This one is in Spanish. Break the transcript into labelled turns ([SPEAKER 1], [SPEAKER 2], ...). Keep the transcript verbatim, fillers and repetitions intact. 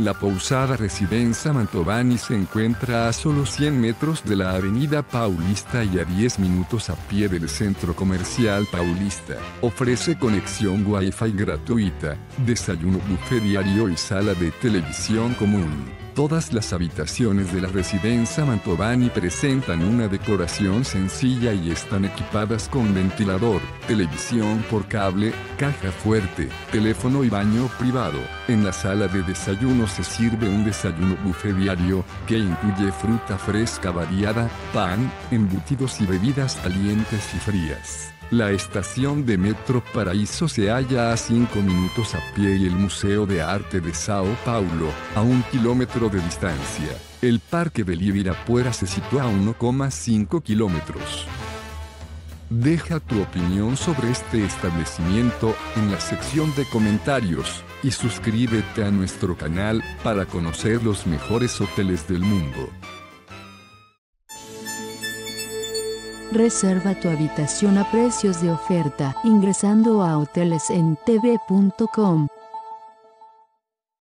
[SPEAKER 1] La Pousada Residenza Mantovani se encuentra a solo cien metros de la Avenida Paulista y a diez minutos a pie del Centro Comercial Paulista. Ofrece conexión Wi-Fi gratuita, desayuno buffet diario y sala de televisión común. Todas las habitaciones de la Residenza Mantovani presentan una decoración sencilla y están equipadas con ventilador, televisión por cable, caja fuerte, teléfono y baño privado. En la sala de desayuno se sirve un desayuno buffet diario, que incluye fruta fresca variada, pan, embutidos y bebidas calientes y frías. La estación de Metro Paraíso se halla a cinco minutos a pie y el Museo de Arte de Sao Paulo, a un kilómetro de distancia. El Parque del Ibirapuera se sitúa a uno coma cinco kilómetros. Deja tu opinión sobre este establecimiento en la sección de comentarios, y suscríbete a nuestro canal para conocer los mejores hoteles del mundo.
[SPEAKER 2] Reserva tu habitación a precios de oferta ingresando a hoteles en t v punto com.